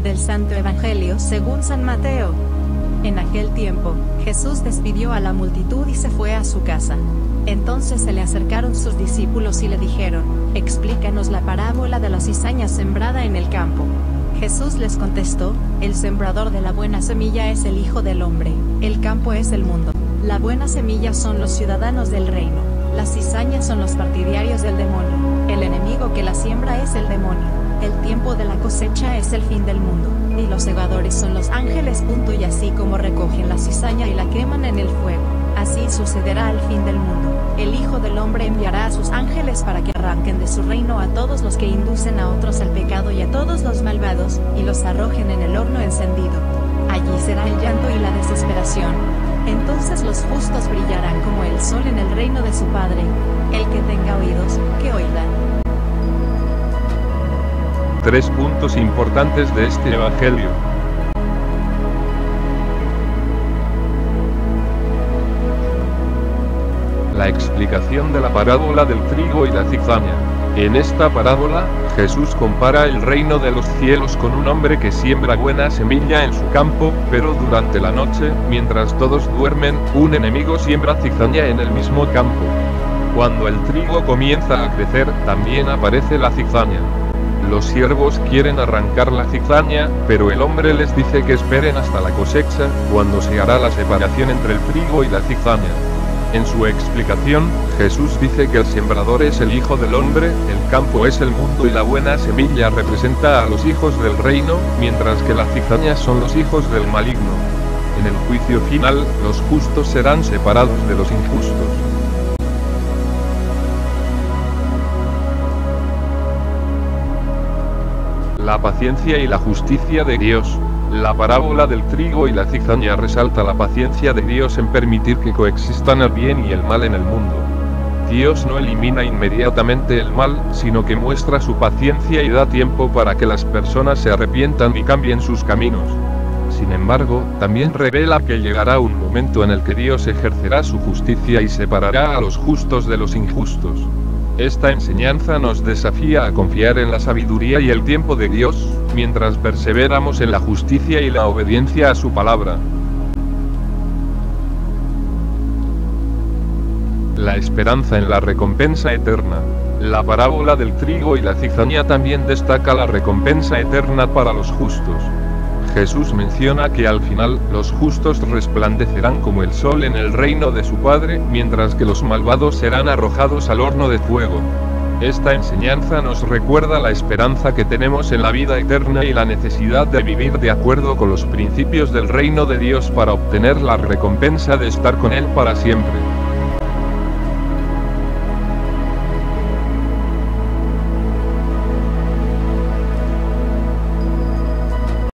Del Santo Evangelio según San Mateo. En aquel tiempo, Jesús despidió a la multitud y se fue a su casa. Entonces se le acercaron sus discípulos y le dijeron: «Explícanos la parábola de la cizaña sembrada en el campo». Jesús les contestó: «El sembrador de la buena semilla es el Hijo del Hombre, el campo es el mundo. La buena semilla son los ciudadanos del reino, las cizañas son los partidarios del demonio, el enemigo que la siembra es el demonio, el tiempo de la cosecha es el fin del mundo, y los segadores son los ángeles. Y así como recogen la cizaña y la queman en el fuego, así sucederá al fin del mundo. El Hijo del Hombre enviará a sus ángeles para que arranquen de su reino a todos los que inducen a otros al pecado y a todos los malvados, y los arrojen en el horno encendido. Allí será el llanto y la desesperación. Entonces los justos brillarán como el sol en el reino de su Padre. El que tenga oídos, que oiga». 3 puntos importantes de este Evangelio. La explicación de la parábola del trigo y la cizaña. En esta parábola, Jesús compara el reino de los cielos con un hombre que siembra buena semilla en su campo, pero durante la noche, mientras todos duermen, un enemigo siembra cizaña en el mismo campo. Cuando el trigo comienza a crecer, también aparece la cizaña. Los siervos quieren arrancar la cizaña, pero el hombre les dice que esperen hasta la cosecha, cuando se hará la separación entre el trigo y la cizaña. En su explicación, Jesús dice que el sembrador es el Hijo del Hombre, el campo es el mundo y la buena semilla representa a los hijos del reino, mientras que la cizaña son los hijos del maligno. En el juicio final, los justos serán separados de los injustos. La paciencia y la justicia de Dios. La parábola del trigo y la cizaña resalta la paciencia de Dios en permitir que coexistan el bien y el mal en el mundo. Dios no elimina inmediatamente el mal, sino que muestra su paciencia y da tiempo para que las personas se arrepientan y cambien sus caminos. Sin embargo, también revela que llegará un momento en el que Dios ejercerá su justicia y separará a los justos de los injustos. Esta enseñanza nos desafía a confiar en la sabiduría y el tiempo de Dios, mientras perseveramos en la justicia y la obediencia a su palabra. La esperanza en la recompensa eterna. La parábola del trigo y la cizaña también destaca la recompensa eterna para los justos. Jesús menciona que al final, los justos resplandecerán como el sol en el reino de su Padre, mientras que los malvados serán arrojados al horno de fuego. Esta enseñanza nos recuerda la esperanza que tenemos en la vida eterna y la necesidad de vivir de acuerdo con los principios del reino de Dios para obtener la recompensa de estar con Él para siempre.